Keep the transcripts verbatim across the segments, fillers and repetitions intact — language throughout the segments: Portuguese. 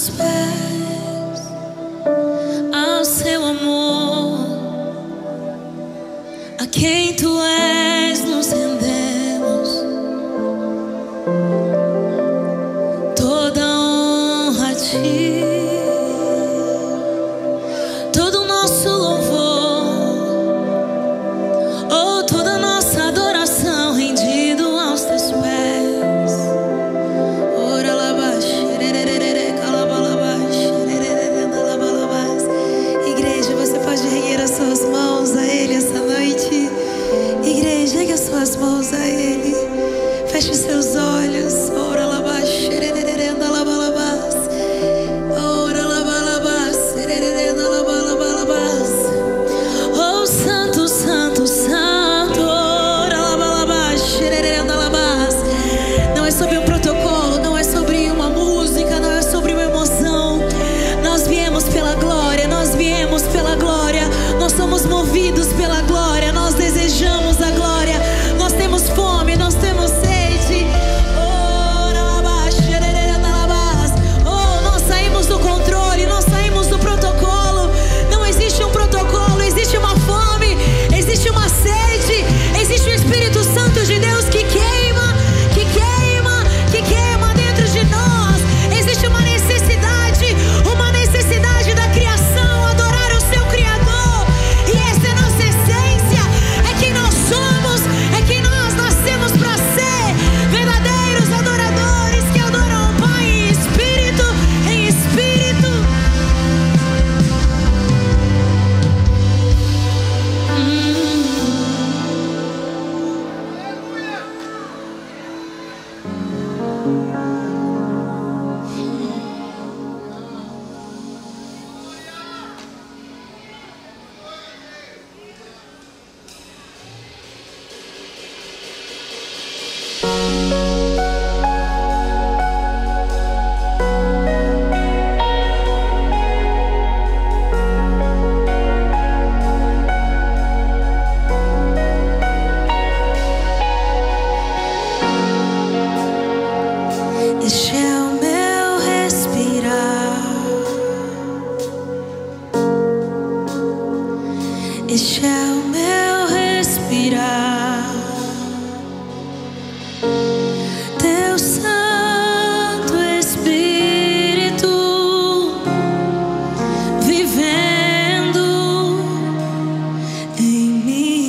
teus pés, ao seu amor, a quem tu és nos rendemos. Toda honra a ti, todo o nosso louvor, oh, toda nossa adoração rendido aos teus pés. Ora labash, igreja, você pode erguer as suas mãos a Ele essa noite. Igreja, ergue as suas mãos a Ele. Feche os seus olhos. Ora labash, ora labalabas, oh, santo, santo, santo. Ora labalabas, não é sobre um protocolo, não é sobre uma música, não é sobre uma emoção. Nós viemos pela glória, nós viemos pela glória. Nós somos movidos pela glória, nós desejamos a glória. Nós temos fome, nós temos sede. Oh, nós saímos do controle, nós saímos do protocolo. Não existe um protocolo, existe uma fome, existe uma sede, existe o Espírito Santo de Deus que queima, que queima, que queima dentro de nós. Existe uma necessidade, uma necessidade da criação, adorar o seu Criador. E essa é a nossa essência, é quem nós somos, é quem nós nascemos para ser. Verdadeiros adoradores que adoram o Pai em espírito, em espírito. Este é o meu respirar, este é o meu respirar. Teu Santo Espírito vivendo em mim.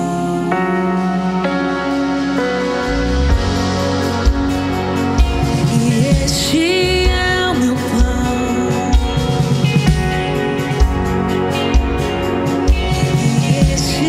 Este é o meu pão, este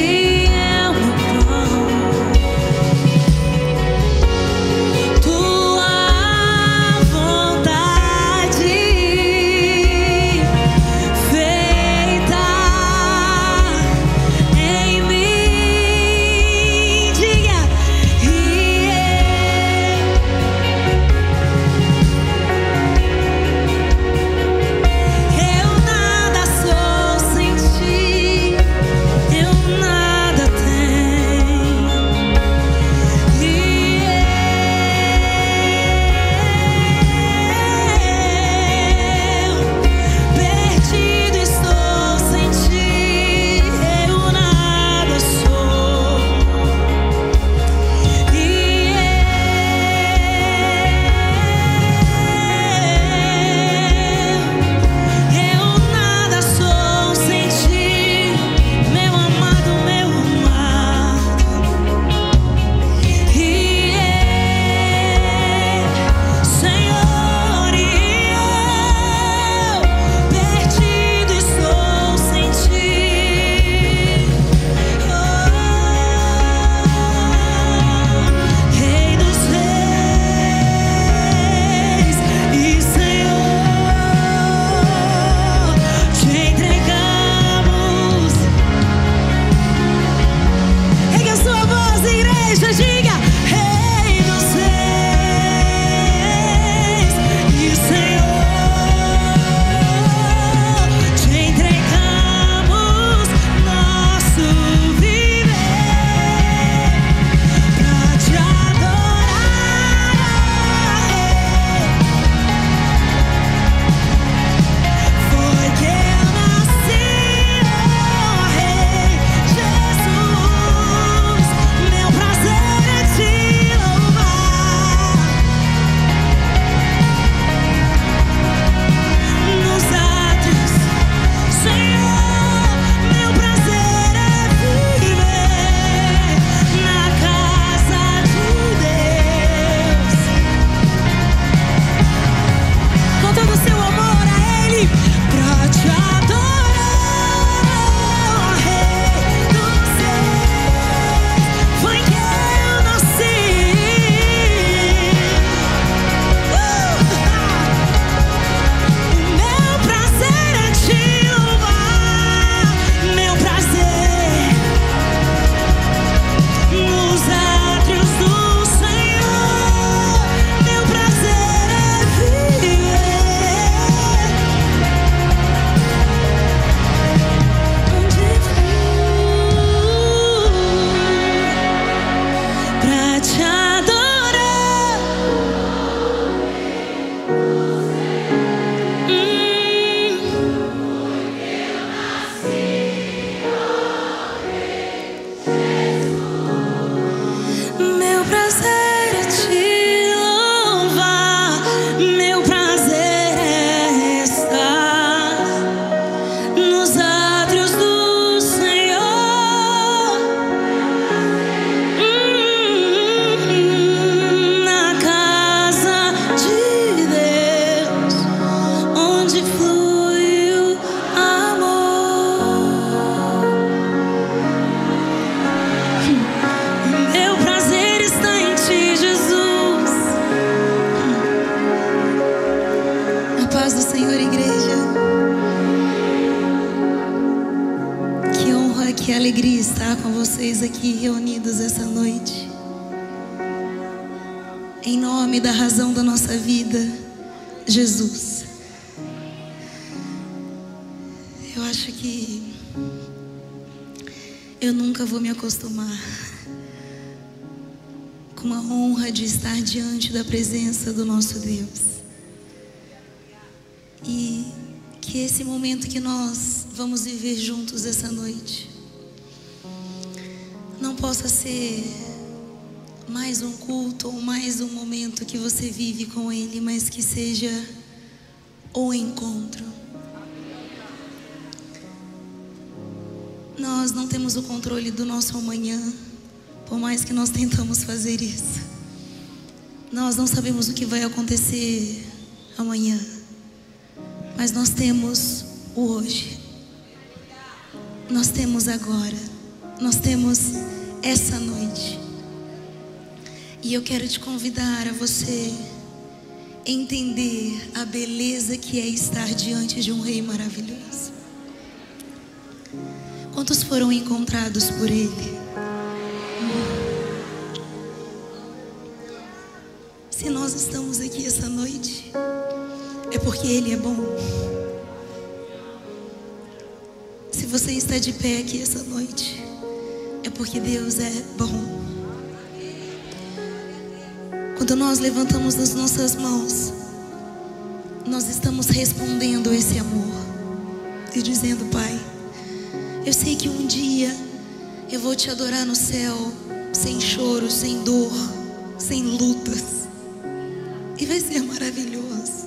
que alegria estar com vocês aqui reunidos essa noite. Em nome da razão da nossa vida, Jesus. Eu acho que eu nunca vou me acostumar com a honra de estar diante da presença do nosso Deus. E que esse momento que nós vamos viver juntos essa noite não possa ser mais um culto ou mais um momento que você vive com Ele, mas que seja o encontro. Nós não temos o controle do nosso amanhã, por mais que nós tentamos fazer isso. Nós não sabemos o que vai acontecer amanhã, mas nós temos o hoje. Nós temos agora. Nós temos essa noite. E eu quero te convidar a você entender a beleza que é estar diante de um Rei maravilhoso. Quantos foram encontrados por Ele? Se nós estamos aqui essa noite, é porque Ele é bom. Se você está de pé aqui essa noite, é porque Deus é bom. Quando nós levantamos as nossas mãos, nós estamos respondendo a esse amor e dizendo: Pai, eu sei que um dia eu vou te adorar no céu, sem choro, sem dor, sem lutas, e vai ser maravilhoso.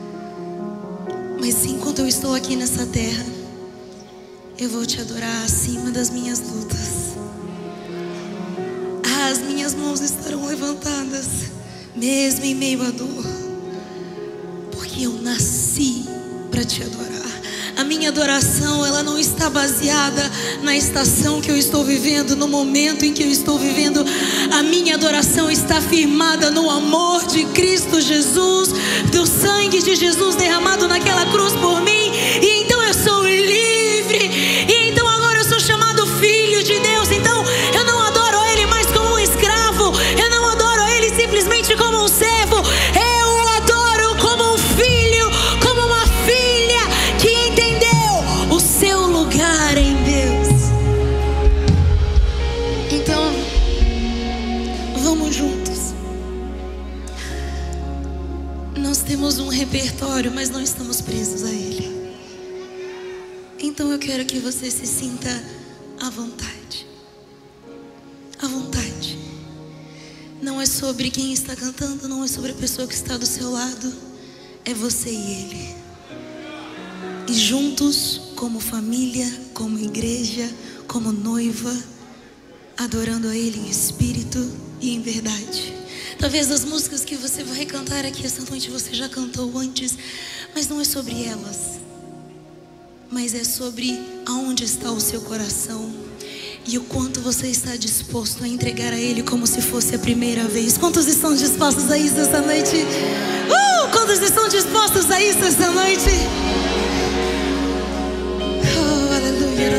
Mas enquanto eu estou aqui nessa terra, eu vou te adorar acima das minhas lutas. As minhas mãos estarão levantadas, mesmo em meio à dor, porque eu nasci para te adorar. A minha adoração, ela não está baseada na estação que eu estou vivendo, no momento em que eu estou vivendo. A minha adoração está firmada no amor de Cristo Jesus, do sangue de Jesus derramado naquela cruz por mim. E então eu sou livre, e então agora eu sou chamado filho de Deus. Então eu não adoro a Ele mais como um escravo, eu não adoro a Ele simplesmente como um servo. Eu adoro como um filho, como uma filha que entendeu o seu lugar em Deus. Então vamos juntos. Nós temos um repertório, mas não estamos presos a ele. Então eu quero que você se sinta à vontade. À vontade. Não é sobre quem está cantando, não é sobre a pessoa que está do seu lado. É você e Ele. E juntos, como família, como igreja, como noiva, adorando a Ele em espírito e em verdade. Talvez as músicas que você vai cantar aqui essa noite você já cantou antes, mas não é sobre elas, mas é sobre aonde está o seu coração e o quanto você está disposto a entregar a Ele como se fosse a primeira vez. Quantos estão dispostos a isso essa noite? Uh! Quantos estão dispostos a isso essa noite? Oh, aleluia.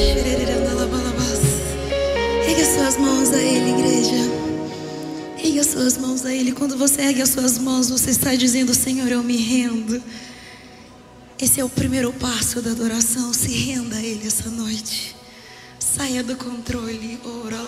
Ergue as suas mãos a Ele, igreja. Ergue as suas mãos a Ele. Quando você ergue as suas mãos, você está dizendo: Senhor, eu me rendo. Esse é o primeiro passo da adoração. Se renda a Ele essa noite. Saia do controle.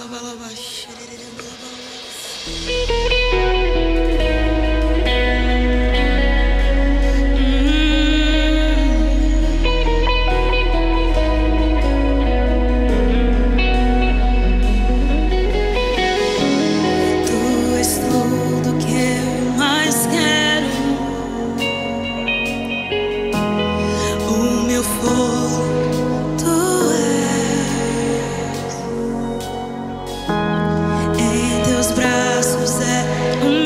Tu és tudo que eu mais quero. O meu fogo. Braços é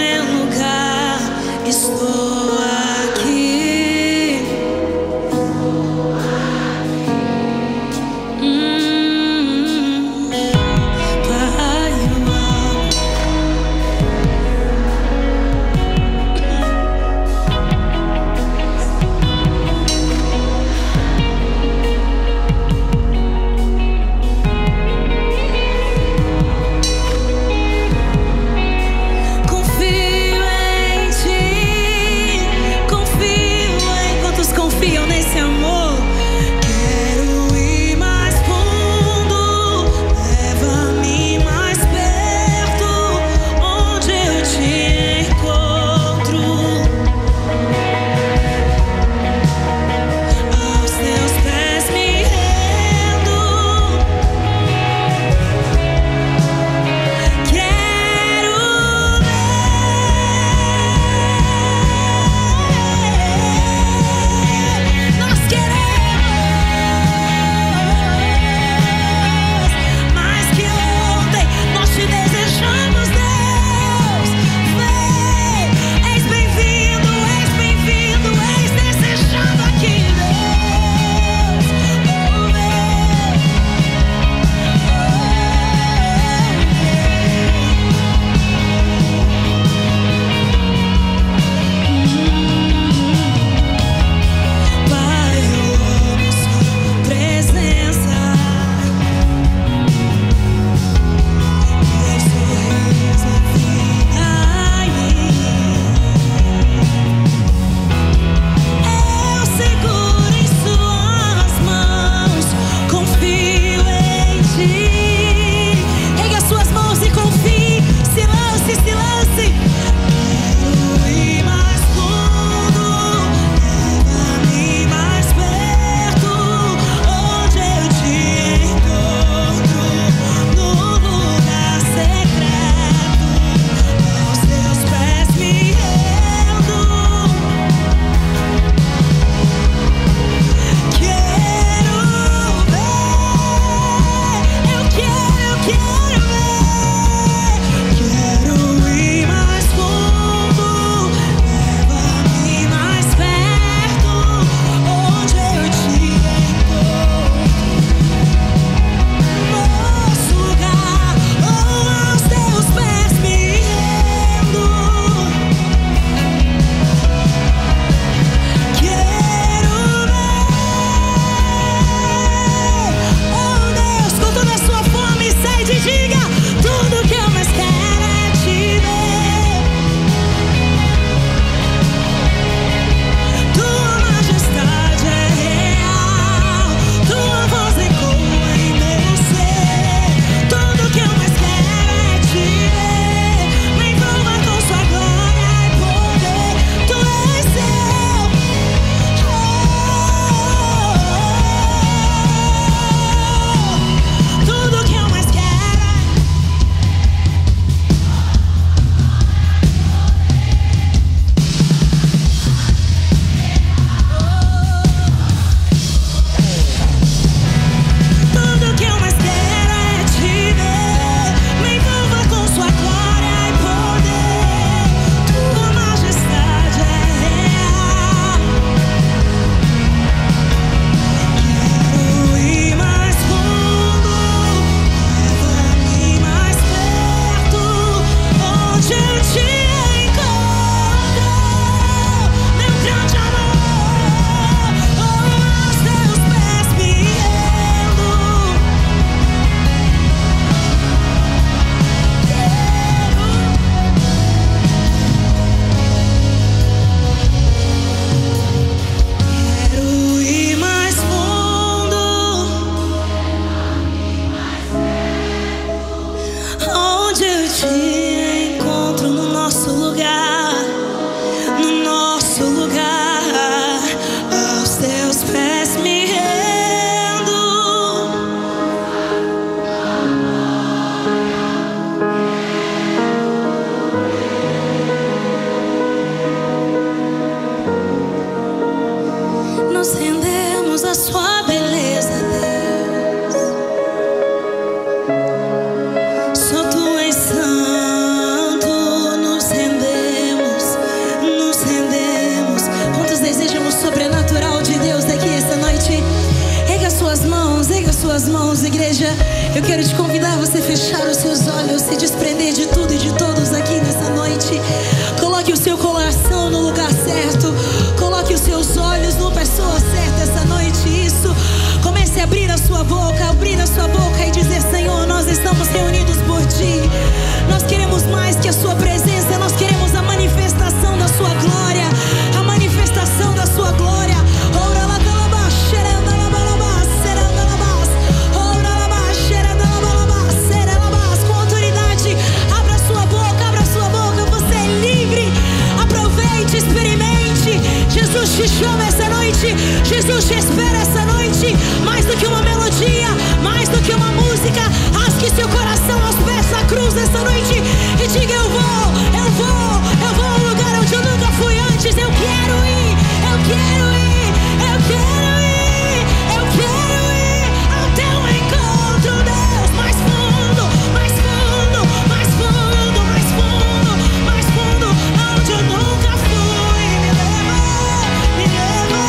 suas mãos, igreja. Eu quero te convidar a você fechar os seus olhos, se desprender de tudo e de todos aqui nessa noite. Coloque o seu coração no lugar certo. Coloque os seus olhos na pessoa certa essa noite. Isso. Comece a abrir a sua boca, abrir a sua boca e dizer: Senhor, nós estamos reunidos por Ti. Nós queremos mais que a Sua presença. Nós queremos a manifestação da Sua glória. A manifestação da Sua glória. Com autoridade, abra sua boca, abra sua boca. Você é livre. Aproveite, experimente. Jesus te chama essa noite. Jesus te espera essa noite. Mais do que uma melodia, mais do que uma música, rasgue seu coração aos pés da cruz essa noite e diga: eu vou, eu vou, eu vou ao lugar onde eu nunca fui antes. Eu quero ir, eu quero ir, eu quero ir, eu quero ir ao teu encontro, Deus. Mais fundo, mais fundo, mais fundo, mais fundo, mais fundo, aonde eu nunca fui. Me leva, me leva.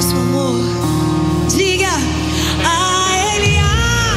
nosso amor. Diga a Ele há.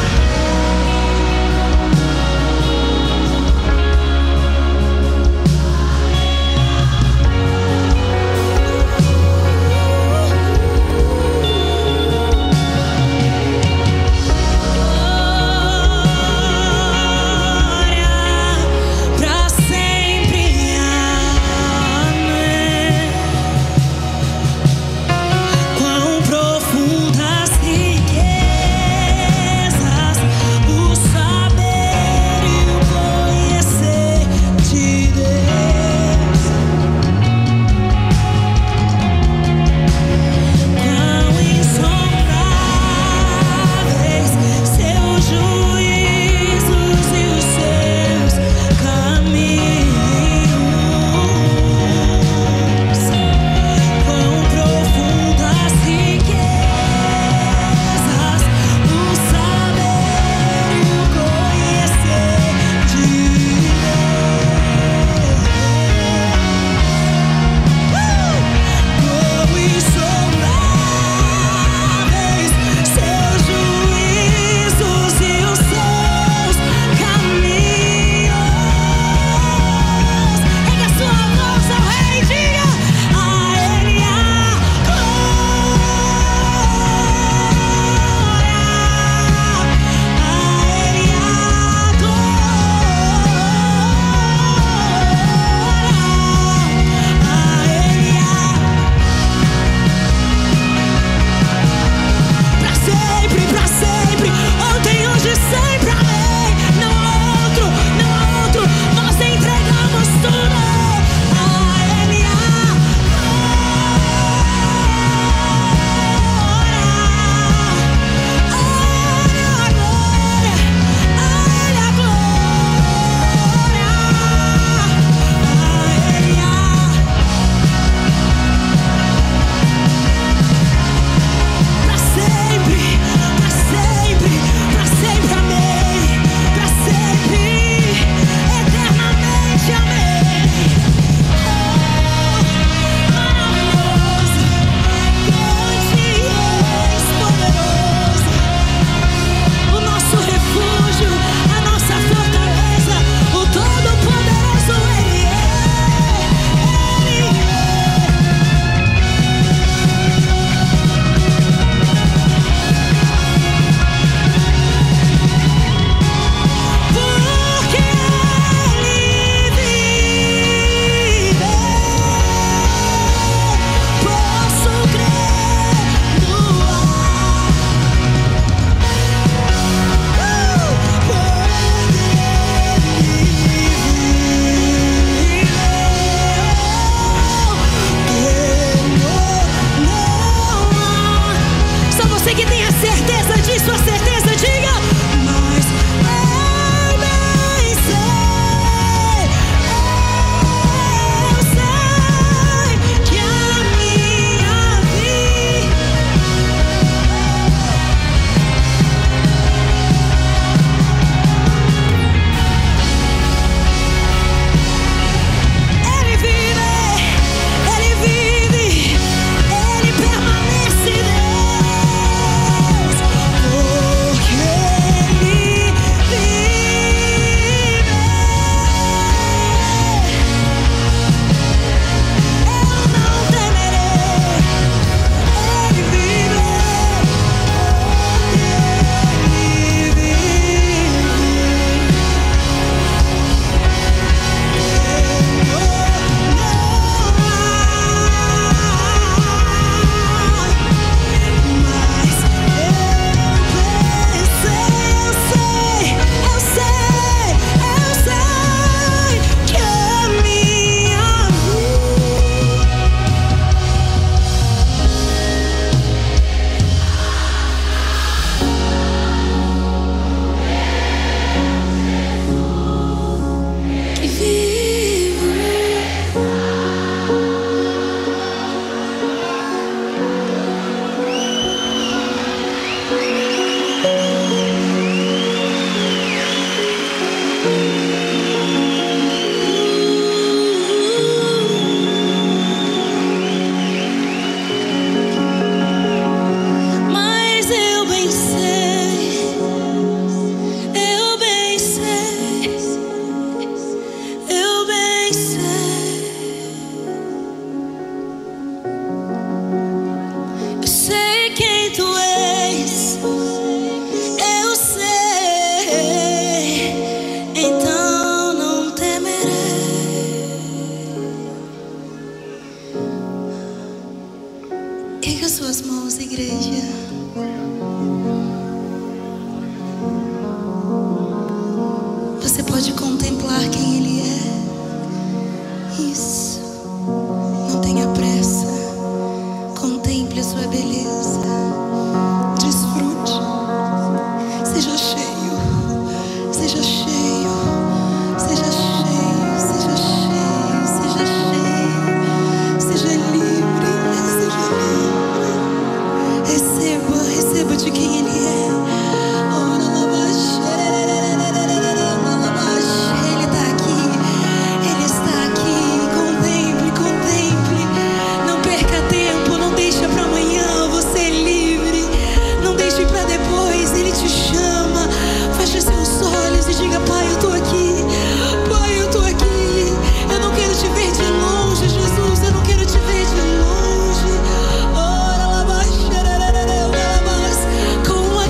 suas mãos, igreja. Você pode contemplar quem Ele é. Isso. Não tenha pressa. Contemple a sua beleza. Desfrute. Seja cheio. Seja cheio. Seja cheio. Seja cheio. Seja cheio. Seja livre. Seja livre. Receba. Receba de quem Ele é. Ele está aqui. Ele está aqui. Contemple, contemple. Não perca tempo. Não deixa para amanhã. Você é livre. Não deixe para depois. Ele te chama. Feche seus olhos e diga: Pai, eu estou aqui. Pai, eu estou aqui. Eu não quero te ver de longe, Jesus. Eu não quero te ver de longe. Ora, com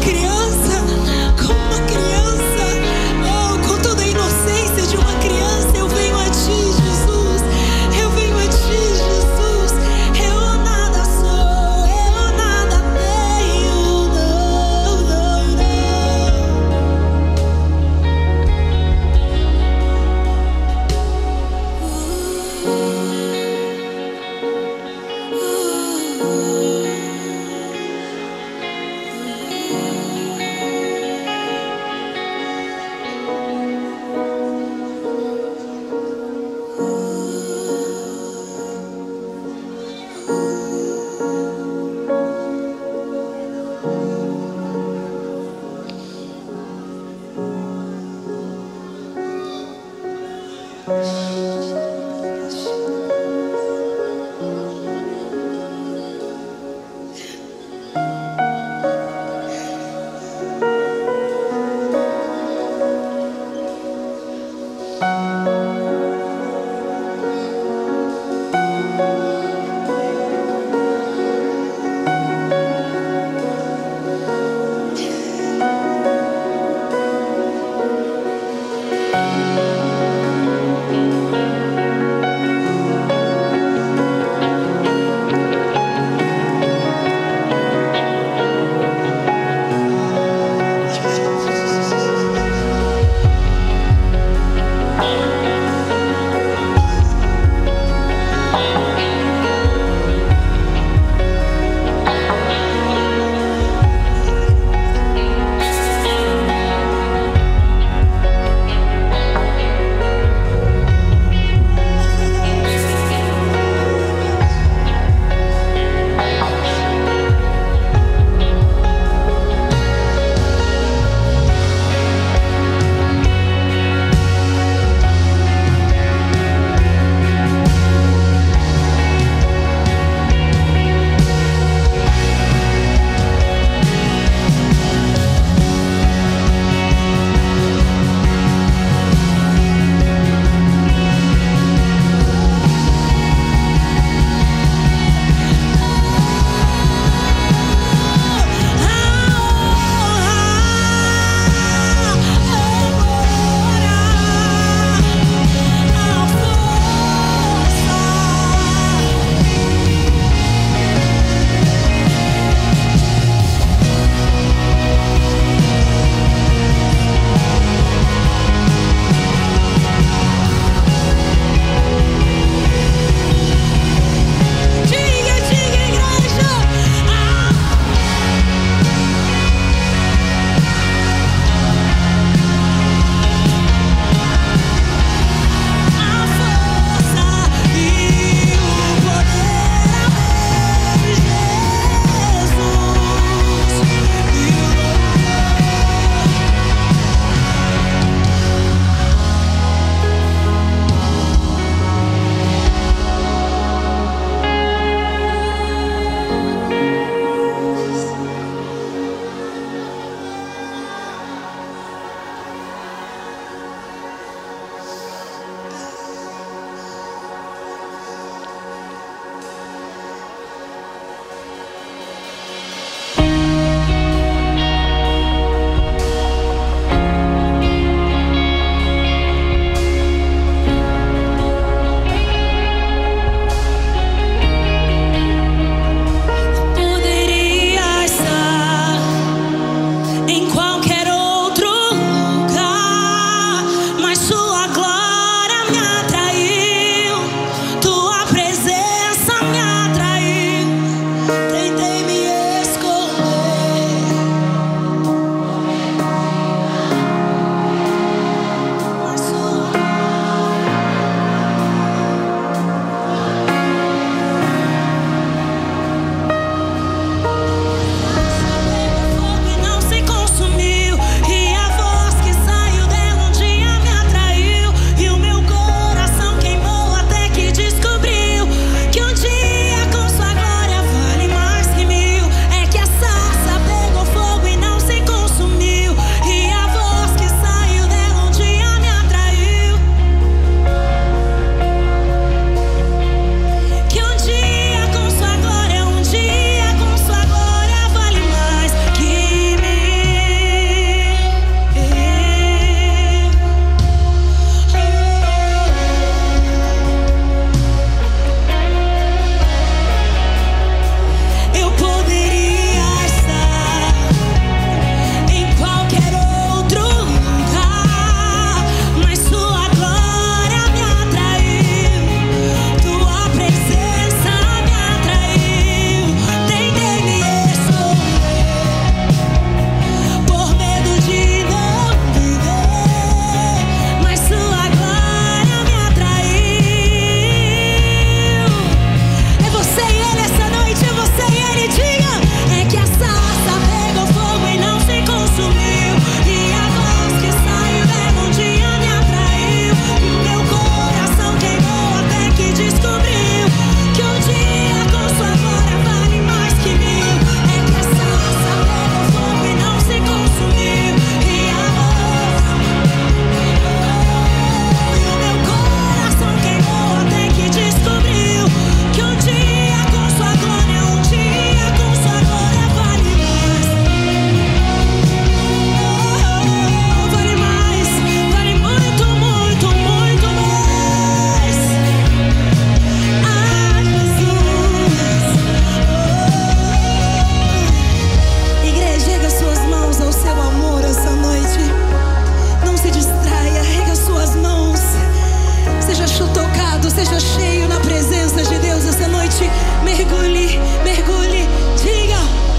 Seja cheio na presença de Deus essa noite. Mergulhe, mergulhe, diga.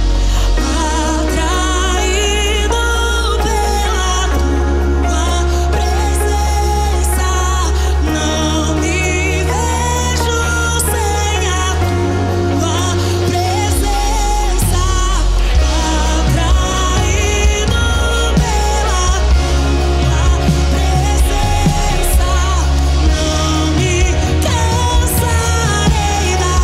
Atraído pela tua presença, não me vejo sem a tua presença. Atraído pela tua presença, não me cansarei da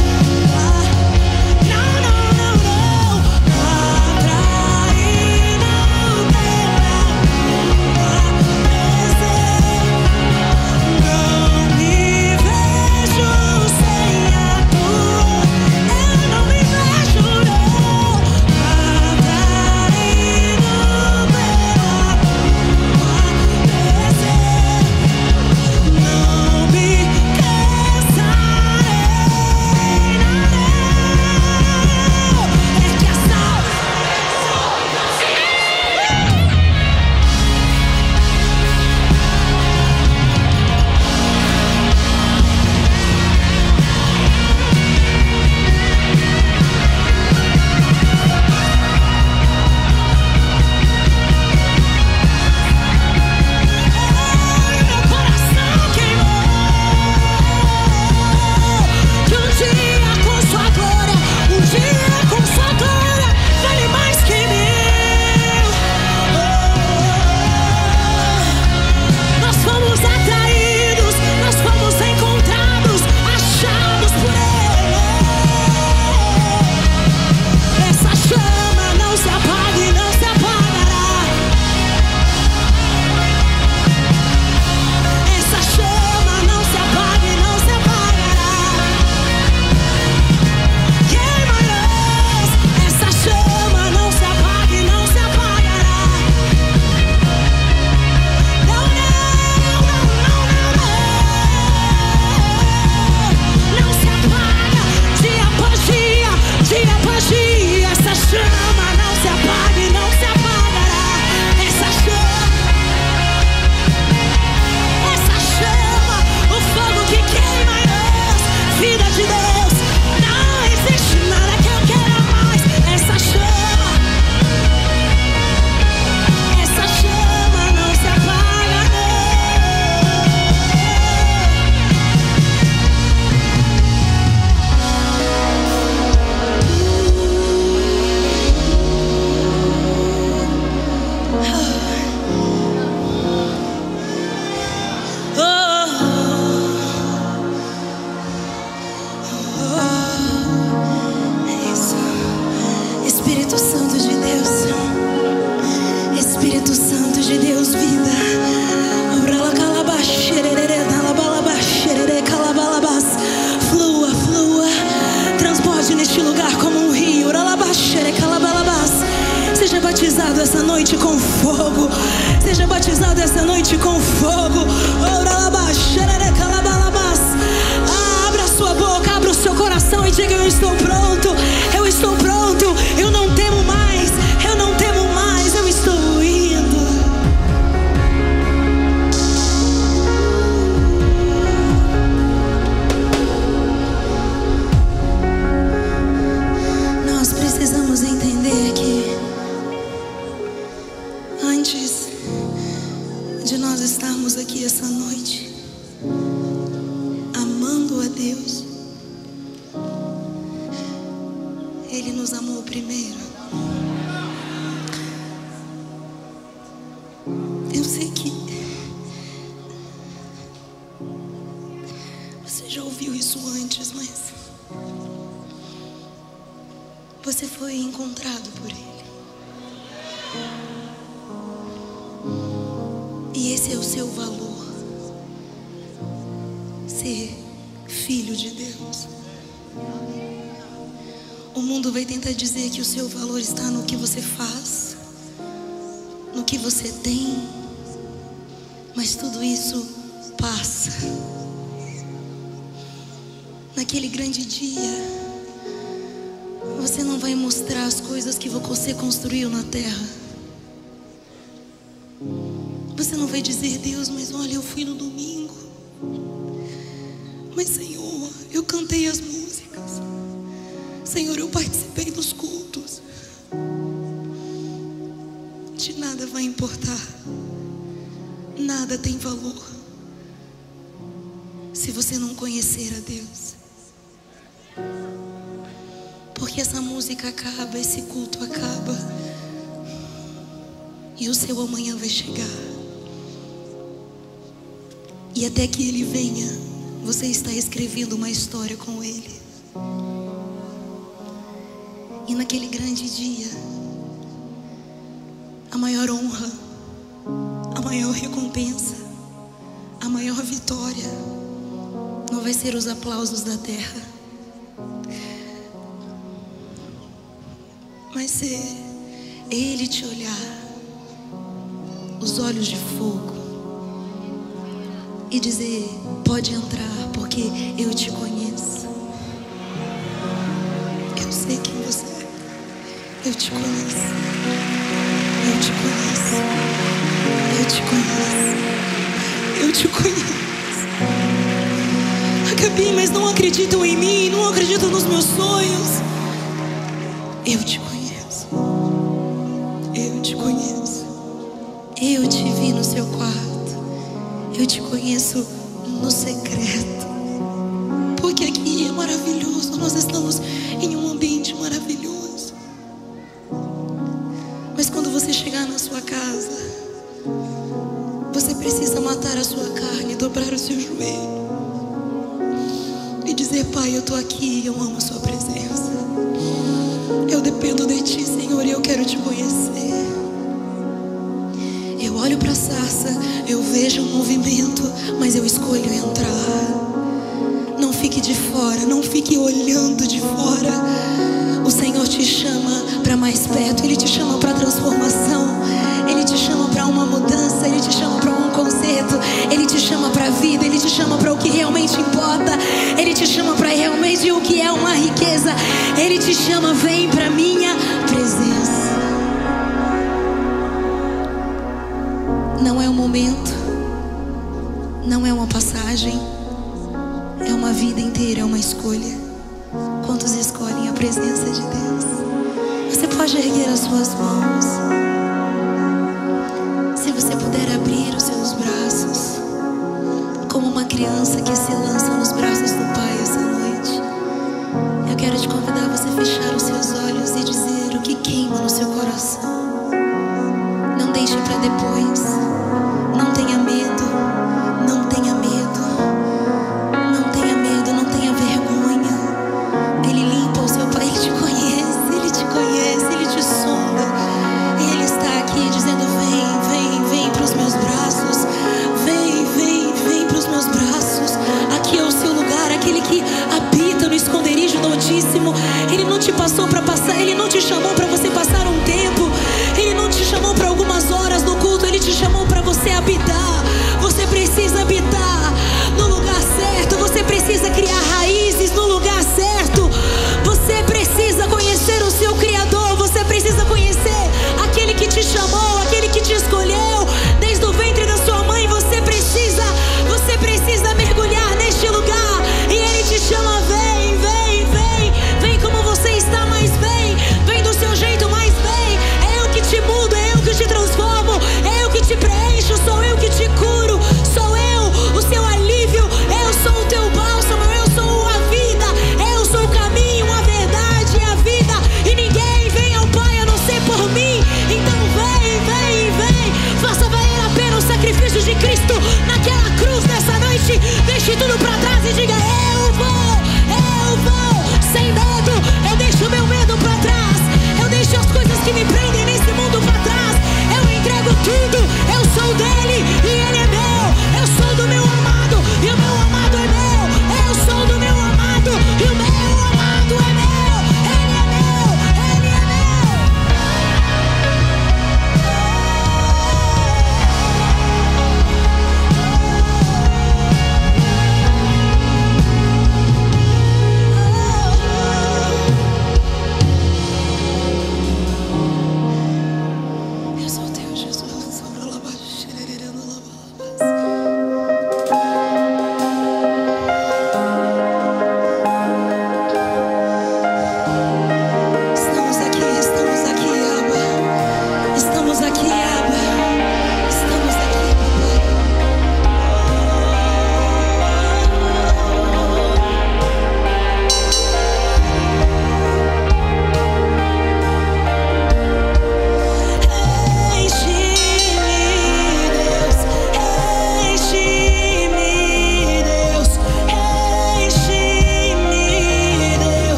dizer que o seu valor está no que você faz, no que você tem, mas tudo isso passa. Naquele grande dia, você não vai mostrar as coisas que você construiu na terra. Você não vai dizer: Deus, mas olha, eu fui no domingo, Mas, Senhor, eu cantei as músicas. Senhor, eu participei dos cultos. De nada vai importar. Nada tem valor se você não conhecer a Deus. Porque essa música acaba, esse culto acaba, e o seu amanhã vai chegar. E até que Ele venha, você está escrevendo uma história com Ele. E naquele grande dia, a maior honra, a maior recompensa, a maior vitória não vai ser os aplausos da terra, mas ser Ele te olhar, os olhos de fogo, e dizer: pode entrar, porque eu te conheço. Eu sei quem você é. Eu te conheço. Eu te conheço. Eu te conheço. Eu te conheço. Ah, Gabi, mas não acreditam em mim, não acreditam nos meus sonhos. Eu te conheço. Eu te conheço. Eu te vi no seu quarto. Eu te conheço no secreto. Porque aqui é maravilhoso. Nós estamos em um ambiente maravilhoso. Mas quando você chegar na sua casa, você precisa matar a sua carne, dobrar o seu joelho e dizer: Pai, eu estou aqui e eu amo a sua presença. Eu dependo de ti, Senhor, e eu quero te conhecer. Eu olho para a sarça, eu vejo um movimento, mas eu escolho entrar. Não fique de fora, não fique olhando de fora. O Senhor te chama para mais perto. Ele te chama para transformação. Ele te chama para uma mudança. Ele te chama para um conserto. Ele te chama para a vida. Ele te chama para o que realmente importa. Ele te chama para realmente o que é uma riqueza. Ele te chama: vem para minha presença. Não é um momento, não é uma passagem, é uma vida inteira, é uma escolha. Quantos escolhem a presença de Deus? Você pode erguer as suas mãos. Se você puder abrir os seus braços, como uma criança que se lança nos braços do Pai essa noite, eu quero te convidar a você fechar os seus olhos e dizer o que queima no seu coração.